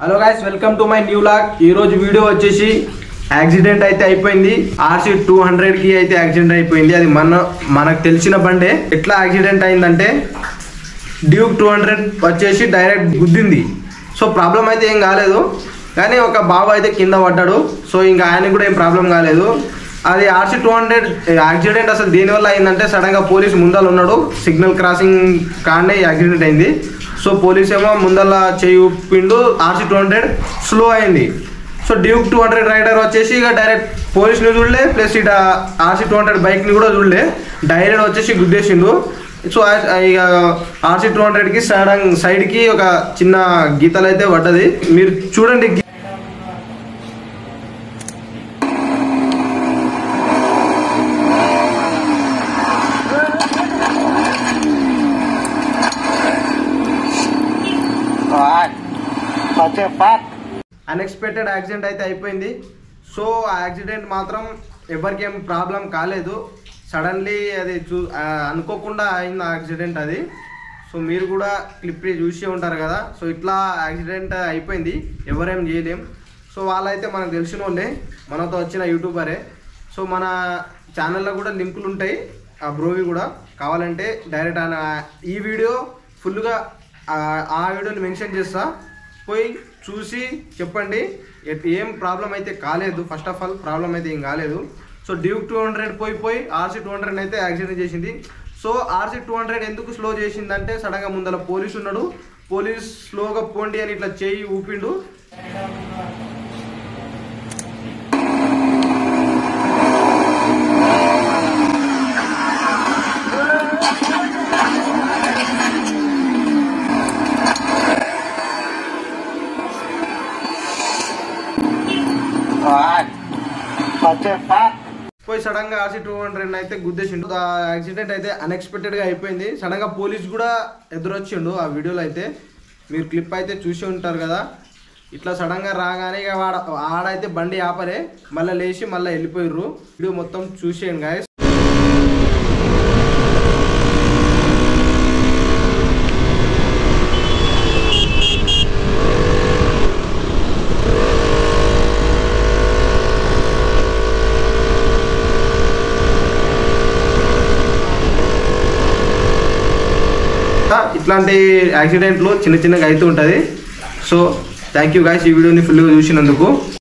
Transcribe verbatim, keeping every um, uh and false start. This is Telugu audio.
Hello guys, welcome to my new vlog. ఈరోజు వీడియో వచ్చేసి యాక్సిడెంట్ అయితే అయిపోయింది. ఆర్సీ టూ హండ్రెడ్కి అయితే యాక్సిడెంట్ అయిపోయింది. అది మన మనకు తెలిసిన బండే. ఎట్లా యాక్సిడెంట్ అయిందంటే డ్యూక్ టూ హండ్రెడ్ వచ్చేసి డైరెక్ట్ గుద్దింది. సో ప్రాబ్లం అయితే ఏం కాలేదు, కానీ ఒక బాబు అయితే కింద పడ్డాడు. సో ఇంకా ఆయనకు కూడా ఏం ప్రాబ్లం కాలేదు. అది ఆర్సీ టూ హండ్రెడ్ యాక్సిడెంట్ అసలు దేనివల్ల అయిందంటే సడన్గా పోలీస్ ముందర ఉన్నాడు, సిగ్నల్ క్రాసింగ్ కానే యాక్సిడెంట్ అయింది. సో పోలీస్ ఏమో ముందర చేయి ఊపిండు, ఆర్సీ టూ హండ్రెడ్ స్లో అయింది. So Duke two hundred rider వచ్చేసి ఇక డైరెక్ట్ పోలీస్ని చూడలే, ప్లస్ ఇట ఆర్సీ టూ హండ్రెడ్ బైక్ని కూడా చూడలే, డైరెక్ట్ వచ్చేసి గుద్దేసిండు. సో ఇక ఆర్సీ టూ హండ్రెడ్కి సడన్ సైడ్కి ఒక చిన్న గీతలు అయితే పడ్డది, మీరు చూడండి. అన్ఎక్స్పెక్టెడ్ యాక్సిడెంట్ అయితే అయిపోయింది. సో ఆ యాక్సిడెంట్ మాత్రం ఎవరికి ఏం ప్రాబ్లం కాలేదు. సడన్లీ అది చూ అనుకోకుండా అయింది యాక్సిడెంట్ అది. సో మీరు కూడా క్లిప్ చూసే ఉంటారు కదా. సో ఇట్లా యాక్సిడెంట్ అయిపోయింది, ఎవరేం చేయలేం. సో వాళ్ళైతే మనకు తెలిసిన వాళ్ళే, మనతో వచ్చిన యూట్యూబరే. సో మన ఛానల్లో కూడా లింకులు ఉంటాయి ఆ బ్రోవి కూడా, కావాలంటే డైరెక్ట్ ఆయన ఈ వీడియో ఫుల్గా ఆ వీడియోని మెన్షన్ చేస్తా, పోయి చూసి చెప్పండి. ఏం ప్రాబ్లం అయితే కాలేదు. ఫస్ట్ ఆఫ్ ఆల్ ప్రాబ్లం అయితే ఏం కాలేదు. సో డ్యూక్ టూ హండ్రెడ్ పోయి పోయి ఆర్సీ టూ హండ్రెడ్ అయితే యాక్సిడెంట్ చేసింది. సో ఆర్సీ టూ హండ్రెడ్ ఎందుకు స్లో చేసిందంటే సడన్గా ముందర పోలీసు ఉన్నాడు, పోలీస్ స్లోగా పోండి అని ఇట్లా చేయి ఊపిండు. పోయి సడన్ గా ఆర్సీ టూ హండ్రెడ్ అయితే గుద్దేసిండు. ఆ యాక్సిడెంట్ అయితే అన్ఎక్స్పెక్టెడ్ గా అయిపోయింది. సడన్ గా పోలీస్ కూడా ఎదురొచ్చిండు. ఆ వీడియోలో అయితే మీరు క్లిప్ అయితే చూసి ఉంటారు కదా. ఇట్లా సడన్ గా రాగానే ఇక వాడ ఆడైతే బండి ఆపలే, మళ్ళీ లేచి మళ్ళీ వెళ్ళిపోయిర్రు. వీడియో మొత్తం చూసేయండి గాయస్. ఇట్లాంటి యాక్సిడెంట్లు చిన్న చిన్నగా అవుతూ ఉంటుంది. సో థ్యాంక్ యూ గైస్ ఈ వీడియోని ఫుల్గా చూసినందుకు.